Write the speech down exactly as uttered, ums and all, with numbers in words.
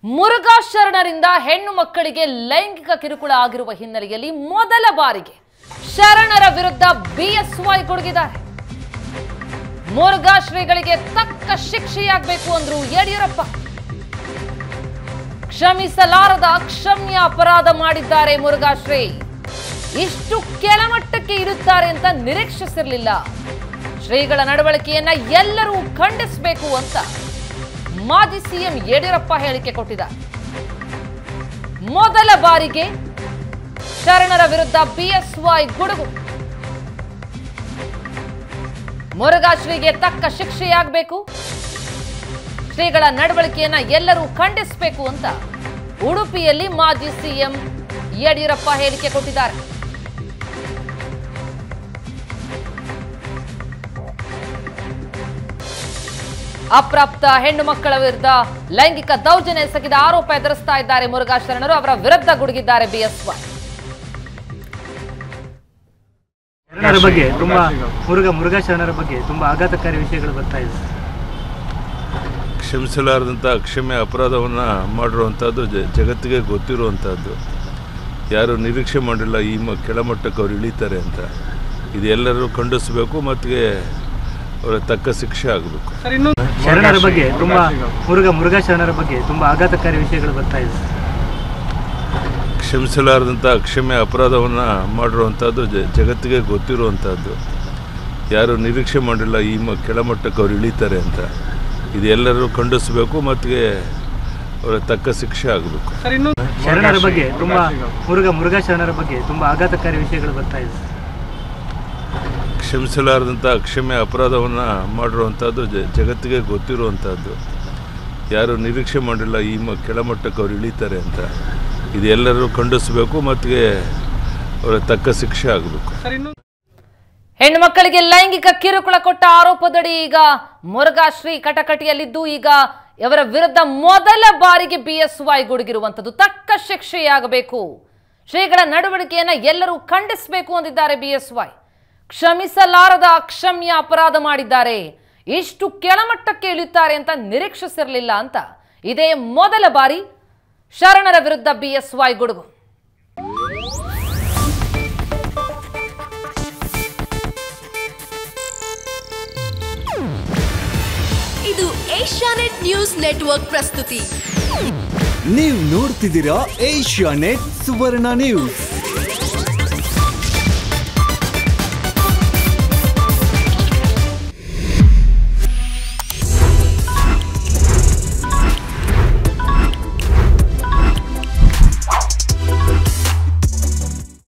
ಮುರುಘಾ ಶರಣರಿಂದ ಹೆಣ್ಣು ಮಕ್ಕಳಿಗೆ ಲೈಂಗಿಕ ಕಿರುಕುಳ ಆಗಿರುವ ಹಿನ್ನೆಲೆಯಲ್ಲಿ ಮೊದಲ ಬಾರಿಗೆ ಶರಣರ ವಿರುದ್ಧ ಬಿಎಸ್ವೈ ಗುಡುಗಿದ್ದಾರೆ. ಮುರುಘಾ ಶ್ರೀಗಳಿಗೆ ತಕ್ಕ ಶಿಕ್ಷೆಯಾಗಬೇಕು ಅಂದ್ರು ಯಡಿಯೂರಪ್ಪ. ಕ್ಷಮಿಸಲಾರದ ಅಕ್ಷಮ್ಯ ಅಪರಾಧ ಮಾಡಿದ್ದಾರೆ ಮುರುಘಾ ಶ್ರೀ. ಇಷ್ಟು ಕೆಳಮಟ್ಟಕ್ಕೆ ಇರುತ್ತಾರೆ ಅಂತ ನಿರೀಕ್ಷಿಸಿರಲಿಲ್ಲ. ಶ್ರೀಗಳ ನಡವಳಿಕೆಯನ್ನ ಎಲ್ಲರೂ ಖಂಡಿಸಬೇಕು ಅಂತ ಮಾಜಿ ಸಿಎಂ ಯಡಿಯೂರಪ್ಪ ಹೇಳಿಕೆ ಕೊಟ್ಟಿದ್ದಾರೆ. ಮೊದಲ ಬಾರಿಗೆ ಶರಣರ ವಿರುದ್ಧ ಬಿಎಸ್ವೈ ಗುಡುಗು. ಮುರುಘಾ ಶ್ರೀಗೆ ತಕ್ಕ ಶಿಕ್ಷೆಯಾಗಬೇಕು, ಶ್ರೀಗಳ ನಡವಳಿಕೆಯನ್ನ ಎಲ್ಲರೂ ಖಂಡಿಸಬೇಕು ಅಂತ ಉಡುಪಿಯಲ್ಲಿ ಮಾಜಿ ಸಿಎಂ ಯಡಿಯೂರಪ್ಪ ಹೇಳಿಕೆ ಕೊಟ್ಟಿದ್ದಾರೆ. ಅಪ್ರಾಪ್ತ ಹೆಣ್ಣು ಮಕ್ಕಳ ವಿರುದ್ಧ ಲೈಂಗಿಕ ದೌರ್ಜನ್ಯ ಎಸಗಿದ ಆರೋಪ ಎದುರಿಸ್ತಾ ಇದ್ದಾರೆ ಮುರುಘಾ ಶರಣರು. ಅವರ ವಿರುದ್ಧ ಗುಡುಗಿದ್ದಾರೆ ಬಿಎಸ್ವೈ. ಶರಣರ ಬಗ್ಗೆ ತುಂಬಾ ಮುರುಘಾ ಮುರುಘಾ ಶರಣರ ಬಗ್ಗೆ ತುಂಬಾ ಆಘಾತಕಾರಿ ವಿಷಯಗಳು ಬರ್ತಾ ಇದೆ. ಕ್ಷಮಿಸಲಾರದಂಥ ಅಕ್ಷಮ್ಯ ಅಪರಾಧವನ್ನು ಮಾಡಿರುವಂಥದ್ದು ಜಗತ್ತಿಗೆ ಗೊತ್ತಿರುವಂಥದ್ದು. ಯಾರು ನಿರೀಕ್ಷೆ ಮಾಡಿಲ್ಲ ಈ ಮ ಕೆಳಮಟ್ಟಕ್ಕೆ ಅವ್ರು ಇಳಿತಾರೆ ಅಂತ. ಇದು ಎಲ್ಲರೂ ಖಂಡಿಸಬೇಕು ಮತ್ತು ಅವರ ತಕ್ಕ ಶಿಕ್ಷೆ ಆಗಬೇಕು. ಶರಣರ ಬಗ್ಗೆ ತುಂಬಾ ಮುರುಘಾ ಮುರುಘಾ ಶರಣರ ಬಗ್ಗೆ ತುಂಬಾ ಆಘಾತಕಾರಿ ವಿಷಯಗಳು ಬರ್ತಾ ಇದೆ. ಕ್ಷಮಿಸಲಾರದಂಥ ಅಕ್ಷಮ್ಯ ಅಪರಾಧವನ್ನು ಮಾಡಿರುವಂಥದ್ದು ಜಗತ್ತಿಗೆ ಗೊತ್ತಿರುವಂಥದ್ದು. ಯಾರು ನಿರೀಕ್ಷೆ ಮಾಡಿಲ್ಲ ಈ ಮ ಕೆಳಮಟ್ಟಕ್ಕೆ ಅವ್ರು ಇಳಿತಾರೆ ಅಂತ. ಇದು ಎಲ್ಲರೂ ಖಂಡಿಸಬೇಕು ಮತ್ತು ಅವರ ತಕ್ಕ ಶಿಕ್ಷೆ ಆಗಬೇಕು. ಶರಣರ ಬಗ್ಗೆ ತುಂಬಾ ಮುರುಘಾ ಮುರುಘಾ ಶರಣರ ಬಗ್ಗೆ ತುಂಬಾ ಆಘಾತಕಾರಿ ವಿಷಯಗಳು ಬರ್ತಾ ಇದೆ. ಕ್ಷಮಿಸಲಾರದಂಥ ಅಕ್ಷಮ್ಯ ಅಪರಾಧವನ್ನು ಮಾಡಿರುವಂಥದ್ದು ಜಗತ್ತಿಗೆ ಗೊತ್ತಿರುವಂಥದ್ದು. ಯಾರು ನಿರೀಕ್ಷೆ ಮಾಡಿಲ್ಲ ಈ ಮ ಕೆಳಮಟ್ಟಕ್ಕೆ ಅವ್ರು ಇಳಿತಾರೆ ಅಂತ. ಇದು ಎಲ್ಲರೂ ಖಂಡಿಸಬೇಕು ಮತ್ತು ಅವರ ತಕ್ಕ ಶಿಕ್ಷೆ ಆಗಬೇಕು. ಹೆಣ್ಣು ಮಕ್ಕಳಿಗೆ ಲೈಂಗಿಕ ಕಿರುಕುಳ ಕೊಟ್ಟ ಆರೋಪದಡಿ ಈಗ ಮುರುಘಾ ಶ್ರೀ ಕಟಕಟಿಯಲ್ಲಿದ್ದು ಈಗ ಅವರ ವಿರುದ್ಧ ಮೊದಲ ಬಾರಿಗೆ ಬಿಎಸ್ವೈ ಗುಡುಗಿರುವಂಥದ್ದು. ತಕ್ಕ ಶಿಕ್ಷೆಯಾಗಬೇಕು, ಶ್ರೀಗಳ ನಡವಳಿಕೆಯನ್ನ ಎಲ್ಲರೂ ಖಂಡಿಸಬೇಕು ಅಂದಿದ್ದಾರೆ ಬಿಎಸ್ವೈ. ಕ್ಷಮಿಸಲಾರದ ಅಕ್ಷಮ್ಯ ಅಪರಾಧ ಮಾಡಿದ್ದಾರೆ, ಇಷ್ಟು ಕೆಳಮಟ್ಟಕ್ಕೆ ಇಳಿಯುತ್ತಾರೆ ಅಂತ ನಿರೀಕ್ಷಿಸಿರಲಿಲ್ಲ ಅಂತ ಇದೇ ಮೊದಲ ಬಾರಿ ಶರಣರ ವಿರುದ್ಧ ಬಿಎಸ್ವೈ ಗುಡುಗು. ಇದು ಏಷ್ಯಾನೆಟ್ ನ್ಯೂಸ್ ನೆಟ್ವರ್ಕ್ ಪ್ರಸ್ತುತಿ. ನೀವು ನೋಡ್ತಿದ್ದೀರಾ ಏಷ್ಯಾನೆಟ್ ಸುವರ್ಣ ನ್ಯೂಸ್.